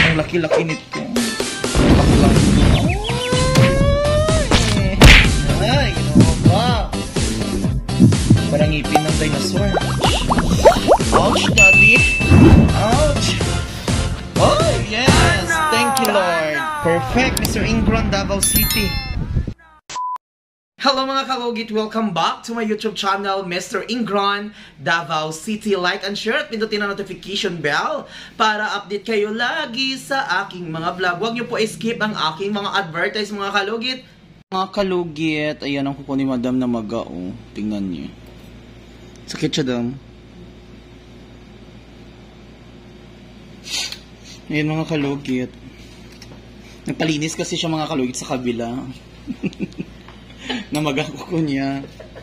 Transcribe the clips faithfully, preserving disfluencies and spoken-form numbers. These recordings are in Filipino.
Ang laki-laki nito. Baklang. Ay, ginawa ba? Parang ngipin ng dinosaur. Ouch, daddy. Ouch. Oh, yes. Thank you, Lord. Perfect, Mister Ingron, Davao City. Hello mga kalugit! Welcome back to my YouTube channel, Mister Ingron, Davao City. Like and share at pindutin ang notification bell para update kayo lagi sa aking mga vlog. Huwag niyo po skip ang aking mga advertise mga kalugit. Mga kalugit, ayan ang kuko ni Madam na maga, oh. Tingnan niyo. Sakit siya, dam. Ayan mga kalugit. Nagpalinis kasi siya mga kalugit sa kabila. Namaga ko niya.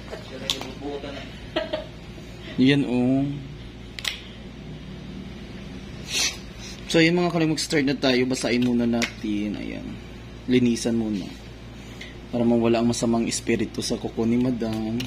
Yan oh. So yun mga kalugit, mag-start na tayo. Basahin muna natin. Ayan. Linisan muna. Para mawala ang masamang espiritu sa kuko ni Madam.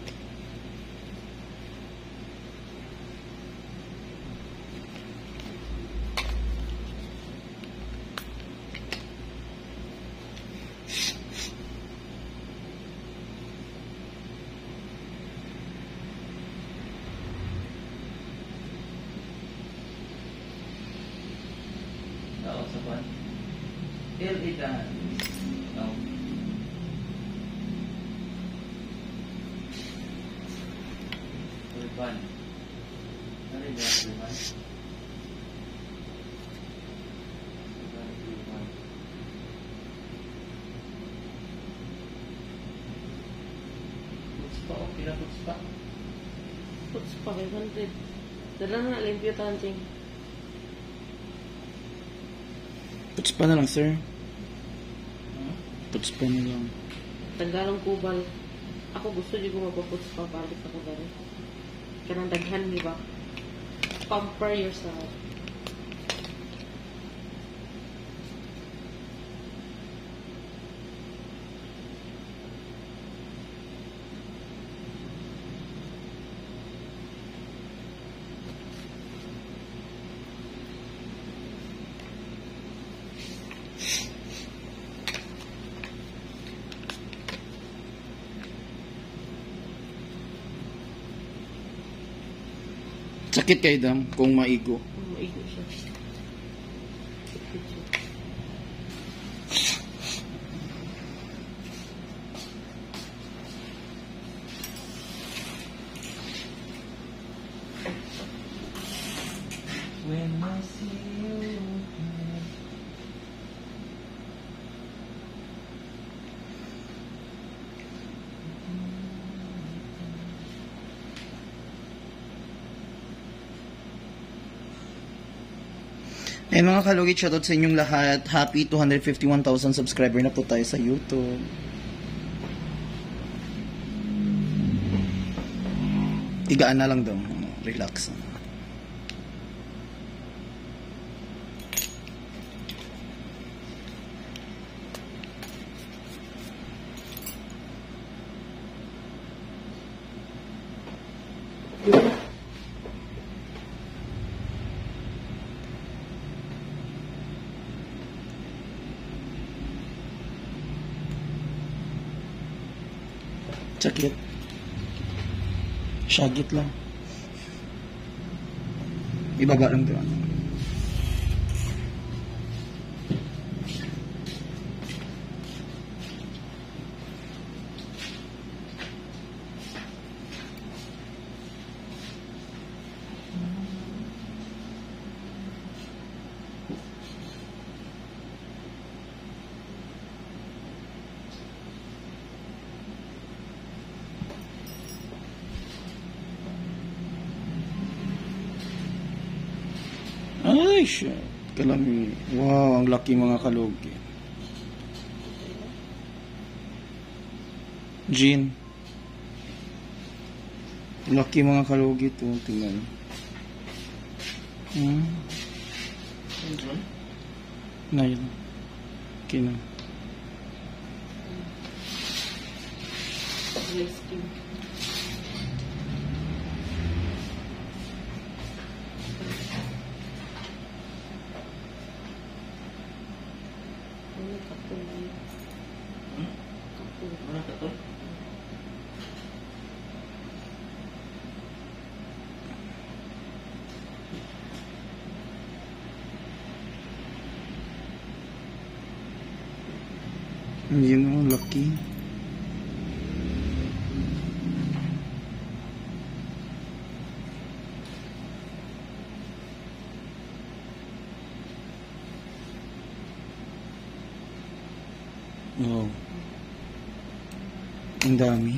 Il idan. No. Urban. Ano yung urban? Urban. Puts pa o? Pila puts pa? Puts pa, five hundred. Dala na limpyo tanting. Puts pa na lang, sir. Puts pa na lang. Tagalong kubal. Ako gusto di ko magpaputs pa balik ako dali. Kanang daghan, di ba? Pamper yourself. Sakit kayo, dam, kung maigo. Maigo siya. When I see you. Eh mga kalugit, shoutout sa inyong lahat. Happy two hundred fifty-one thousand subscriber na po tayo sa YouTube. Tigaan na lang daw. Relax. Sakit. Syagit lang. Ibaba lang doon. Ay, shit. Kalami. Wow, ang laki mga kalugi. Jean. Laki mga kalugi ito. Tingnan. Hmm. Na yun. Okay na. Katol. Hmm? Katol. Ano ka to? Yun ang laki. Wow. Ang dami.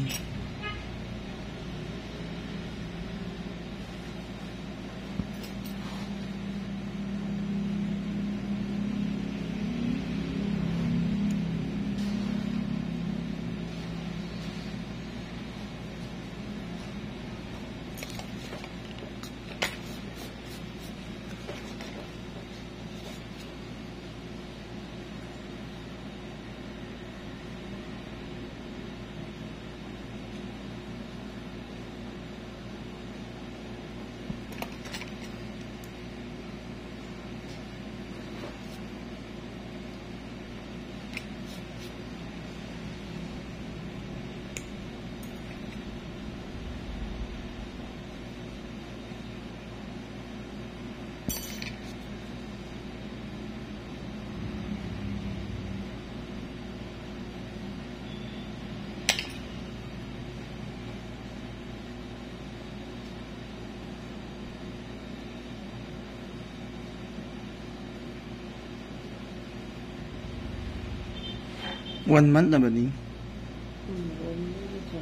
One month na ba ni? Hmm, one minute siya.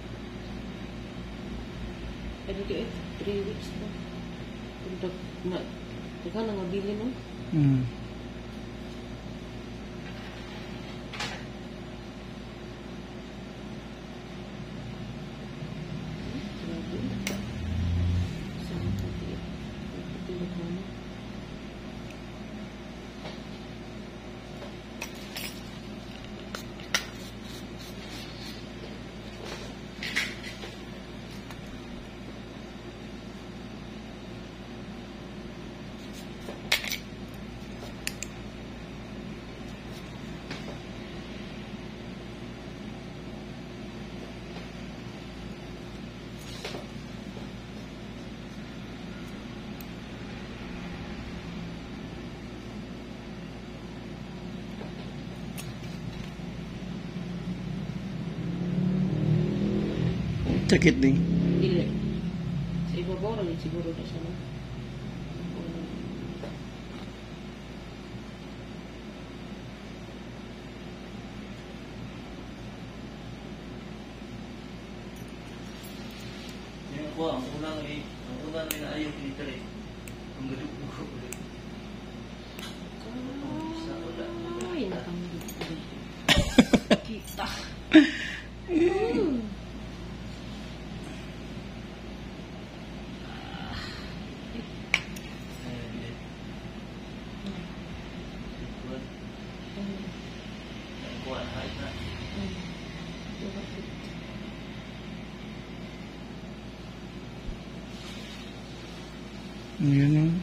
Pero di eh, three weeks na. Kung na, teka na nga bili mo. Hmm. Grabe. Saan ka di? Pagpapilip mo na. Sakit din. Dili. Sa ibabaw rin siguro na siya na. Yung ako, ang unang eh, ang unang eh na ayaw dito eh. Ang galugo ulit. Ay, nakamit ko. Kita. Yun o.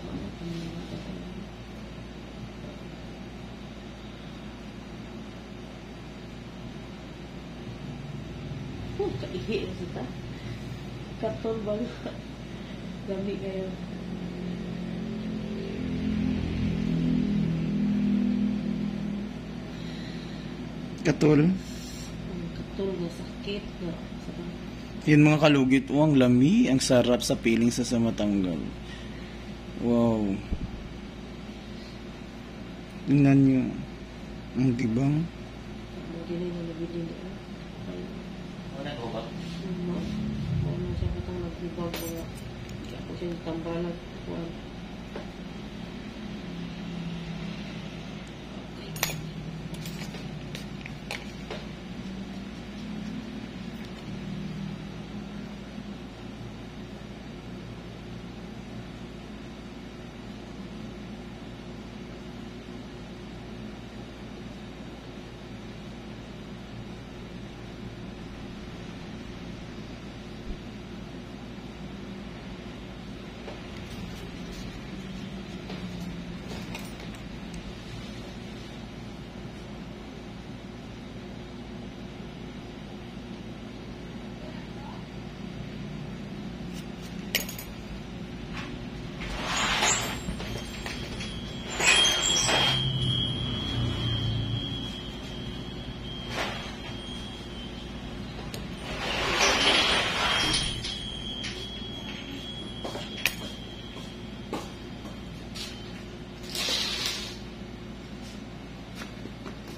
Oh, kaihi na sita. Katol ba? Dami kayo. Katol. Ang katol na sakit na. Sarap. Yun mga kalugit. Oh, ang lami. Ang sarap sa piling sa samatanggal. Wow. Tingnan nyo. Ang tibang. Ang dinay na nabili niya. Ano ko ba? Ano siya katang nagbibag ko nga. Ako siya tambalag. Kuhan.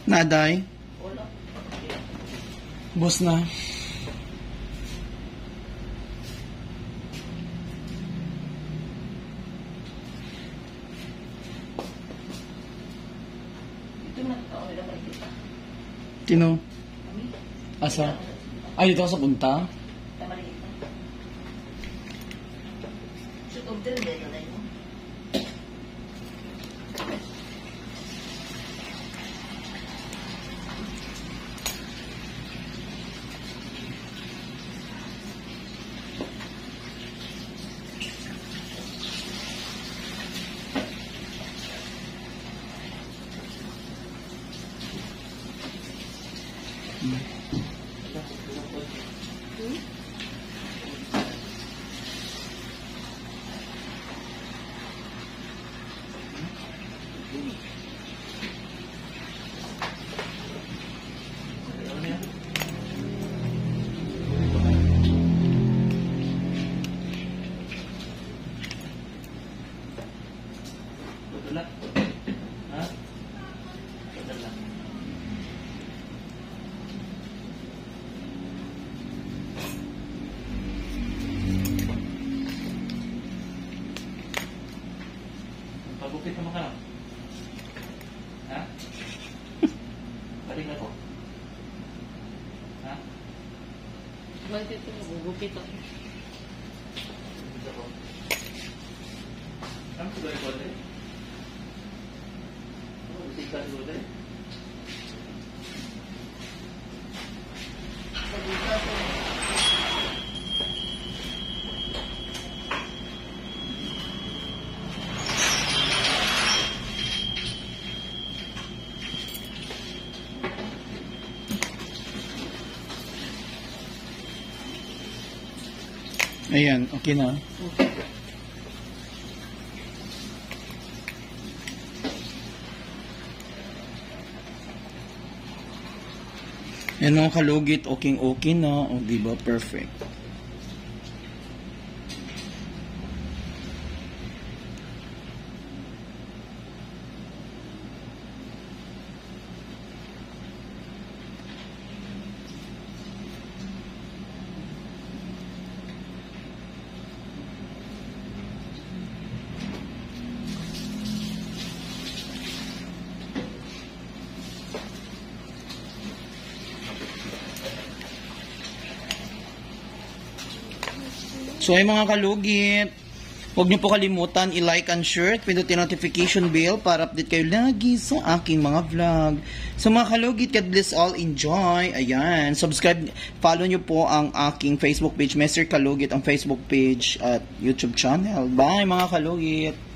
Naday? Wala. Boss na. Ito na tao nila makikita. Tino? Kami? Asa? Ay, dito ka sa punta? Tama na kita. So, order din na tayo. Wala. Ha? Wala. Pagupit ka maka. Ha? Balik na ko. Ha? Bakit ito magugupit ako? Dito ko. Ano siguro ko dito? Ano bisita siguro dito? Pag-isa ko. Ayan, okay na. Yan mga kalugit, okay-okay na. O, diba? Perfect. So ay mga kalugit, huwag niyo po kalimutan i-like and share at pindutin notification bell para update kayo lagi sa aking mga vlog. So mga kalugit, God bless all, enjoy. Ayan, subscribe, follow niyo po ang aking Facebook page, Mister Kalugit, ang Facebook page at YouTube channel. Bye mga kalugit!